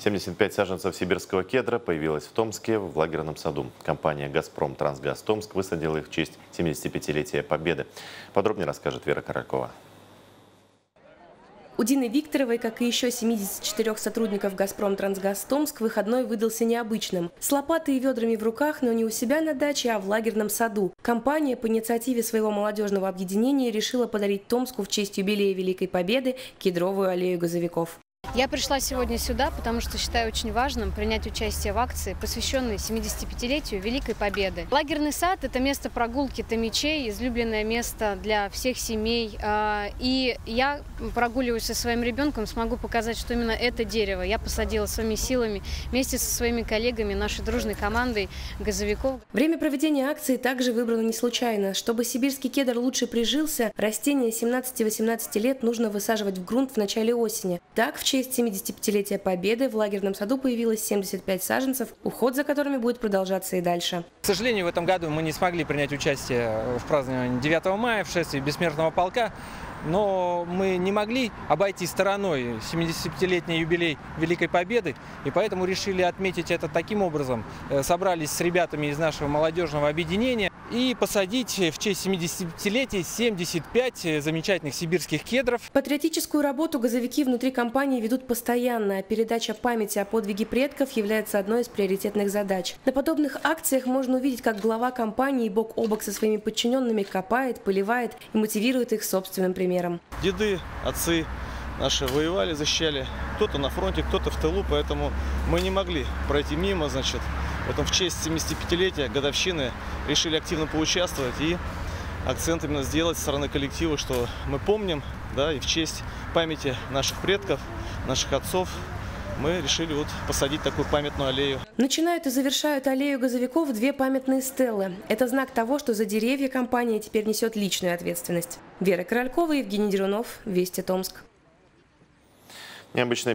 75 саженцев сибирского кедра появилось в Томске в лагерном саду. Компания «Газпром Трансгаз Томск» высадила их в честь 75-летия Победы. Подробнее расскажет Вера Королькова. У Дины Викторовой, как и еще 74 сотрудников «Газпром Трансгаз Томск», выходной выдался необычным. С лопатой и ведрами в руках, но не у себя на даче, а в лагерном саду. Компания по инициативе своего молодежного объединения решила подарить Томску в честь юбилея Великой Победы кедровую аллею газовиков. Я пришла сегодня сюда, потому что считаю очень важным принять участие в акции, посвященной 75-летию Великой Победы. Лагерный сад – это место прогулки томичей, излюбленное место для всех семей. И я, прогуливаясь со своим ребенком, смогу показать, что именно это дерево я посадила своими силами вместе со своими коллегами, нашей дружной командой газовиков. Время проведения акции также выбрано не случайно. Чтобы сибирский кедр лучше прижился, растения 17-18 лет нужно высаживать в грунт в начале осени. Так, в честь 75-летия Победы в лагерном саду появилось 75 саженцев, уход за которыми будет продолжаться и дальше. К сожалению, в этом году мы не смогли принять участие в праздновании 9 мая, в шествии Бессмертного полка, но мы не могли обойти стороной 75-летний юбилей Великой Победы, и поэтому решили отметить это таким образом. Собрались с ребятами из нашего молодежного объединения и посадить в честь 75-летия 75 замечательных сибирских кедров. Патриотическую работу газовики внутри компании ведут постоянно, а передача памяти о подвиге предков является одной из приоритетных задач. На подобных акциях можно увидеть, как глава компании бок о бок со своими подчиненными копает, поливает и мотивирует их собственным примером. Деды, отцы наши воевали, защищали, кто-то на фронте, кто-то в тылу, поэтому мы не могли пройти мимо, значит. Поэтому в честь 75-летия годовщины решили активно поучаствовать и акцент именно сделать со стороны коллектива, что мы помним, да, и в честь памяти наших предков, наших отцов мы решили посадить такую памятную аллею. Начинают и завершают аллею газовиков две памятные стелы. Это знак того, что за деревья компания теперь несет личную ответственность. Вера Королькова, Евгений Дерунов, Вести Томск. Необычная